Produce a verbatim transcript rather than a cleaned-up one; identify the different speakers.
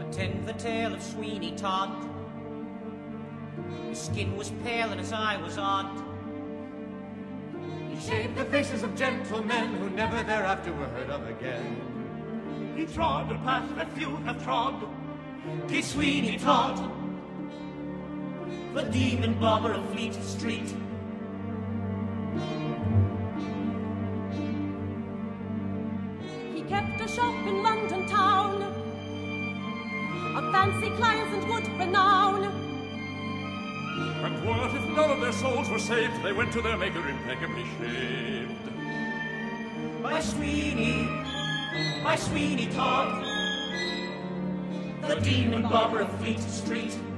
Speaker 1: pretend the tale of Sweeny Todd. His skin was pale and his eye was odd.
Speaker 2: He shaved the faces of gentlemen who never thereafter were heard of again.
Speaker 3: He trod a path that few have trod.
Speaker 1: He Sweeny Todd, the demon barber of Fleet Street.
Speaker 4: He kept a shop in London town, of fancy clients and good renown.
Speaker 3: And what if none of their souls were saved? They went to their maker impeccably shaved.
Speaker 1: By Sweeny, by Sweeny Todd, the demon barber of Fleet Street.